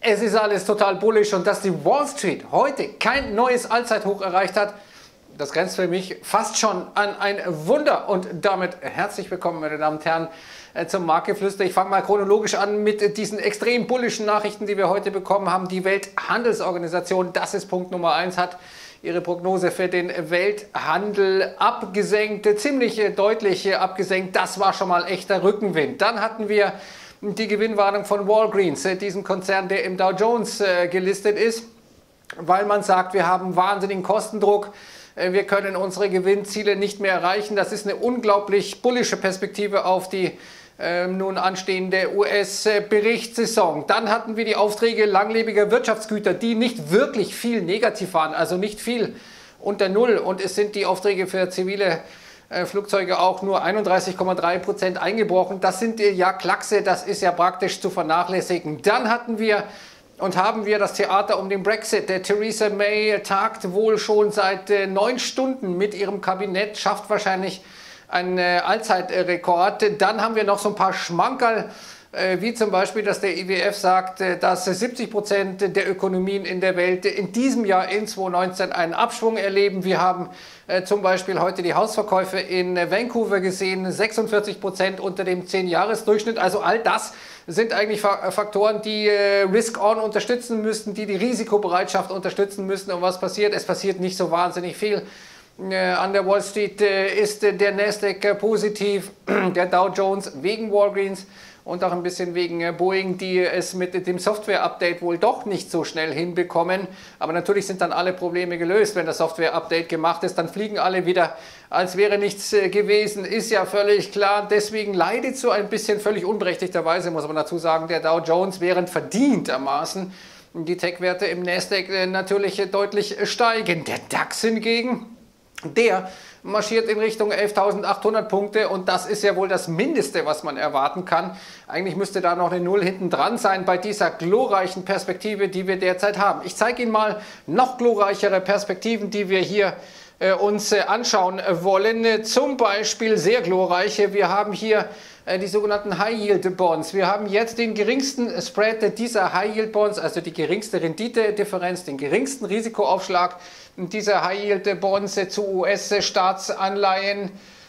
Es ist alles total bullish und dass die Wall Street heute kein neues Allzeithoch erreicht hat, das grenzt für mich fast schon an ein Wunder. Und damit herzlich willkommen, meine Damen und Herren, zum Marktgeflüster. Ich fange mal chronologisch an mit diesen extrem bullischen Nachrichten, die wir heute bekommen haben. Die Welthandelsorganisation, das ist Punkt Nummer 1, hat ihre Prognose für den Welthandel abgesenkt, ziemlich deutlich abgesenkt. Das war schon mal echter Rückenwind. Dann hatten wir die Gewinnwarnung von Walgreens, diesem Konzern, der im Dow Jones gelistet ist, weil man sagt, wir haben wahnsinnigen Kostendruck, wir können unsere Gewinnziele nicht mehr erreichen. Das ist eine unglaublich bullische Perspektive auf die nun anstehende US-Berichtssaison. Dann hatten wir die Aufträge langlebiger Wirtschaftsgüter, die nicht wirklich viel negativ waren, also nicht viel unter Null. Und es sind die Aufträge für zivile Flugzeuge auch nur 31,3% eingebrochen. Das sind ja Klackse, das ist ja praktisch zu vernachlässigen. Dann hatten wir und haben wir das Theater um den Brexit. Theresa May tagt wohl schon seit 9 Stunden mit ihrem Kabinett, schafft wahrscheinlich einen Allzeitrekord. Dann haben wir noch so ein paar Schmankerl, wie zum Beispiel, dass der IWF sagt, dass 70% der Ökonomien in der Welt in diesem Jahr, in 2019, einen Abschwung erleben. Wir haben zum Beispiel heute die Hausverkäufe in Vancouver gesehen, 46% unter dem 10-Jahres-Durchschnitt. Also all das sind eigentlich Faktoren, die Risk-On unterstützen müssten, die die Risikobereitschaft unterstützen müssen. Und was passiert? Es passiert nicht so wahnsinnig viel. An der Wall Street ist der Nasdaq positiv, der Dow Jones wegen Walgreens und auch ein bisschen wegen Boeing, die es mit dem Software-Update wohl doch nicht so schnell hinbekommen. Aber natürlich sind dann alle Probleme gelöst. Wenn das Software-Update gemacht ist, dann fliegen alle wieder, als wäre nichts gewesen. Ist ja völlig klar. Deswegen leidet so ein bisschen, völlig unberechtigterweise, muss man dazu sagen, der Dow Jones, während verdientermaßen die Tech-Werte im Nasdaq natürlich deutlich steigen. Der DAX hingegen, der marschiert in Richtung 11.800 Punkte und das ist ja wohl das Mindeste, was man erwarten kann. Eigentlich müsste da noch eine Null hinten dran sein bei dieser glorreichen Perspektive, die wir derzeit haben. Ich zeige Ihnen mal noch glorreichere Perspektiven, die wir hier uns anschauen wollen. Zum Beispiel sehr glorreiche. Wir haben hier die sogenannten High-Yield-Bonds. Wir haben jetzt den geringsten Spread dieser High-Yield-Bonds, also die geringste Renditedifferenz, den geringsten Risikoaufschlag dieser High-Yield-Bonds zu US-Staatsanleihen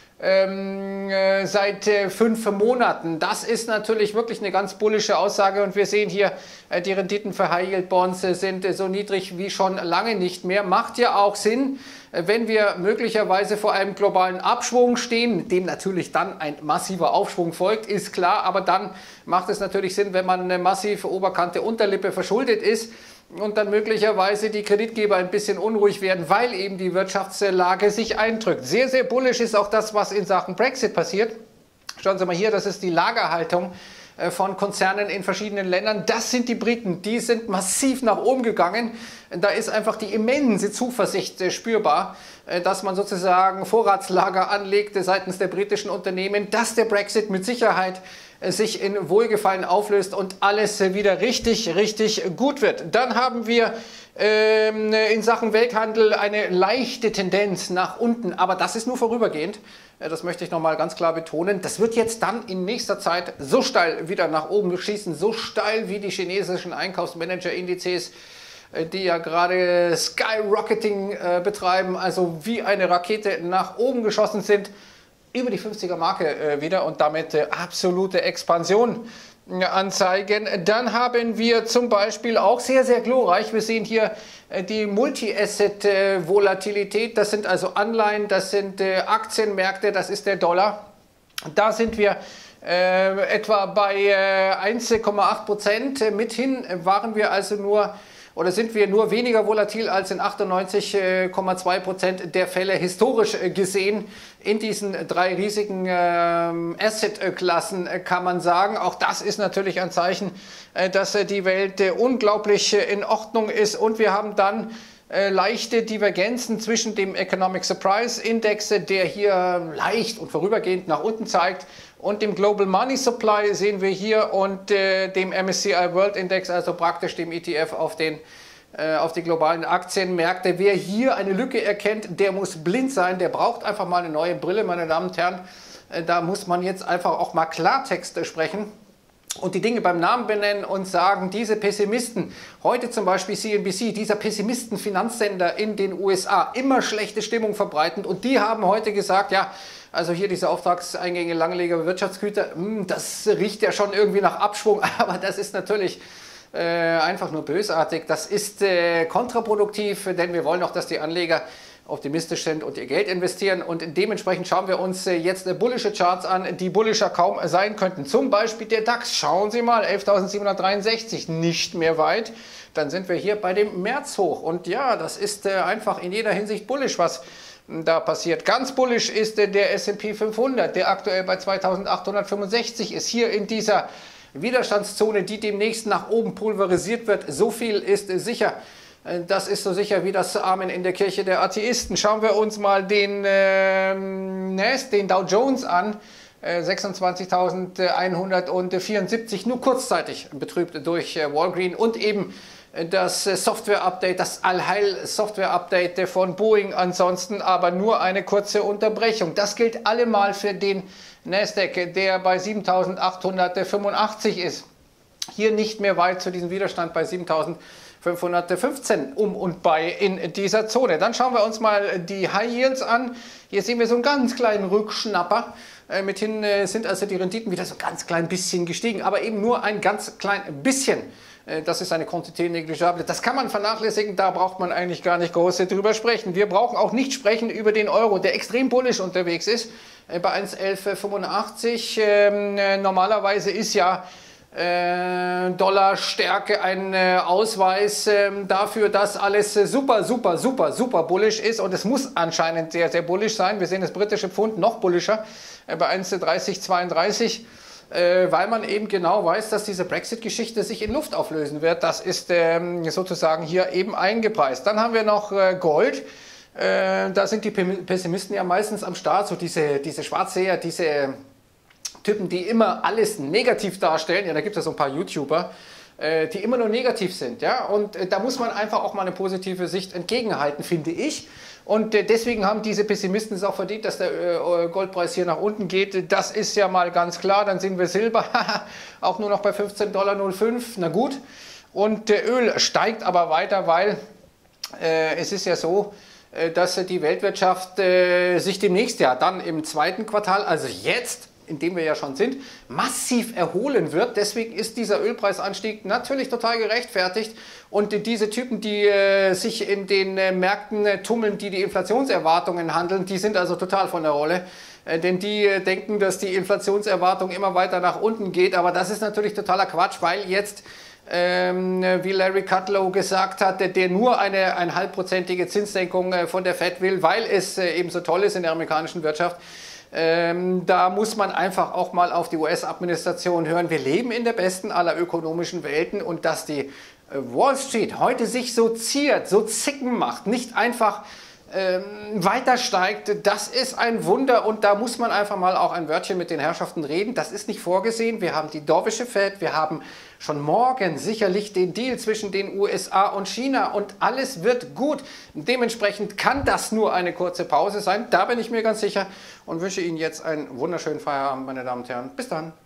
seit 5 Monaten. Das ist natürlich wirklich eine ganz bullische Aussage und wir sehen hier, die Renditen für High-Yield-Bonds sind so niedrig wie schon lange nicht mehr. Macht ja auch Sinn, wenn wir möglicherweise vor einem globalen Abschwung stehen, dem natürlich dann ein massiver Aufschwung folgt, ist klar, aber dann macht es natürlich Sinn, wenn man eine massive Oberkante Unterlippe verschuldet ist und dann möglicherweise die Kreditgeber ein bisschen unruhig werden, weil eben die Wirtschaftslage sich eindrückt. Sehr, sehr bullisch ist auch das, was in Sachen Brexit passiert. Schauen Sie mal hier, das ist die Lagerhaltung von Konzernen in verschiedenen Ländern. Das sind die Briten, die sind massiv nach oben gegangen. Da ist einfach die immense Zuversicht spürbar, dass man sozusagen Vorratslager anlegte seitens der britischen Unternehmen, dass der Brexit mit Sicherheit sich in Wohlgefallen auflöst und alles wieder richtig, richtig gut wird. Dann haben wir in Sachen Welthandel eine leichte Tendenz nach unten, aber das ist nur vorübergehend. Das möchte ich nochmal ganz klar betonen. Das wird jetzt dann in nächster Zeit so steil wieder nach oben schießen, so steil wie die chinesischen Einkaufsmanager-Indizes, die ja gerade Skyrocketing betreiben, also wie eine Rakete nach oben geschossen sind, über die 50er-Marke wieder und damit absolute Expansion anzeigen. Dann haben wir zum Beispiel auch sehr, sehr glorreich, wir sehen hier die Multi-Asset-Volatilität, das sind also Anleihen, das sind Aktienmärkte, das ist der Dollar. Da sind wir etwa bei 1,8%. Mithin waren wir also nur oder sind wir nur weniger volatil als in 98,2% der Fälle historisch gesehen in diesen 3 riesigen Asset-Klassen, kann man sagen. Auch das ist natürlich ein Zeichen, dass die Welt unglaublich in Ordnung ist. Und wir haben dann leichte Divergenzen zwischen dem Economic Surprise Index, der hier leicht und vorübergehend nach unten zeigt, und dem Global Money Supply sehen wir hier und dem MSCI World Index, also praktisch dem ETF auf die globalen Aktienmärkte. Wer hier eine Lücke erkennt, der muss blind sein, der braucht einfach mal eine neue Brille, meine Damen und Herren. Da muss man jetzt einfach auch mal Klartext sprechen. und die Dinge beim Namen benennen und sagen, diese Pessimisten, heute zum Beispiel CNBC, dieser Pessimisten-Finanzsender in den USA, immer schlechte Stimmung verbreitend, und die haben heute gesagt, ja, also hier diese Auftragseingänge Langleger Wirtschaftsgüter, das riecht ja schon irgendwie nach Abschwung, aber das ist natürlich einfach nur bösartig. Das ist kontraproduktiv, denn wir wollen auch, dass die Anleger optimistisch sind und ihr Geld investieren, und dementsprechend schauen wir uns jetzt bullische Charts an, die bullischer kaum sein könnten. Zum Beispiel der DAX, schauen Sie mal, 11.763, nicht mehr weit, dann sind wir hier bei dem Märzhoch, und ja, das ist einfach in jeder Hinsicht bullisch, was da passiert. Ganz bullisch ist der S&P 500, der aktuell bei 2.865 ist, hier in dieser Widerstandszone, die demnächst nach oben pulverisiert wird. So viel ist sicher. Das ist so sicher wie das Amen in der Kirche der Atheisten. Schauen wir uns mal den Dow Jones an. 26.174, nur kurzzeitig betrübt durch Walgreen, und eben das Software-Update, das Allheil-Software-Update von Boeing, ansonsten aber nur eine kurze Unterbrechung. Das gilt allemal für den Nasdaq, der bei 7.885 ist. Hier nicht mehr weit zu diesem Widerstand bei 7.515 und bei in dieser Zone. Dann schauen wir uns mal die High Yields an. Hier sehen wir so einen ganz kleinen Rückschnapper. Mithin sind also die Renditen wieder so ganz klein bisschen gestiegen, aber eben nur ein ganz klein bisschen. Das ist eine Quantität negligible. Das kann man vernachlässigen, da braucht man eigentlich gar nicht groß drüber sprechen. Wir brauchen auch nicht sprechen über den Euro, der extrem bullisch unterwegs ist, bei 1,1185. Normalerweise ist ja Dollarstärke ein Ausweis dafür, dass alles super bullisch ist, und es muss anscheinend sehr, sehr bullisch sein. Wir sehen das britische Pfund noch bullischer bei 1,3032. Weil man eben genau weiß, dass diese Brexit-Geschichte sich in Luft auflösen wird. Das ist sozusagen hier eben eingepreist. Dann haben wir noch Gold. Da sind die Pessimisten ja meistens am Start, so diese Schwarzseher, diese Typen, die immer alles negativ darstellen. Ja, da gibt es so ein paar YouTuber, die immer nur negativ sind. Ja? Und da muss man einfach auch mal eine positive Sicht entgegenhalten, finde ich. Und deswegen haben diese Pessimisten es auch verdient, dass der Goldpreis hier nach unten geht. Das ist ja mal ganz klar. Dann sehen wir Silber auch nur noch bei 15,05 $. Na gut. Und Öl steigt aber weiter, weil es ist ja so, dass die Weltwirtschaft sich demnächst, ja dann im zweiten Quartal, also jetzt, in dem wir ja schon sind, massiv erholen wird. Deswegen ist dieser Ölpreisanstieg natürlich total gerechtfertigt. Und diese Typen, die sich in den Märkten tummeln, die Inflationserwartungen handeln, die sind also total von der Rolle. Denn die denken, dass die Inflationserwartung immer weiter nach unten geht. Aber das ist natürlich totaler Quatsch, weil jetzt, wie Larry Kudlow gesagt hat, der nur eine 0,5-prozentige Zinssenkung von der Fed will, weil es eben so toll ist in der amerikanischen Wirtschaft. Da muss man einfach auch mal auf die US-Administration hören. Wir leben in der besten aller ökonomischen Welten, und dass die Wall Street heute sich so ziert, so zicken macht, nicht einfach weiter steigt, das ist ein Wunder, und da muss man einfach mal auch ein Wörtchen mit den Herrschaften reden. Das ist nicht vorgesehen. Wir haben die dovische Fed, wir haben schon morgen sicherlich den Deal zwischen den USA und China, und alles wird gut. Dementsprechend kann das nur eine kurze Pause sein, da bin ich mir ganz sicher, und wünsche Ihnen jetzt einen wunderschönen Feierabend, meine Damen und Herren. Bis dann.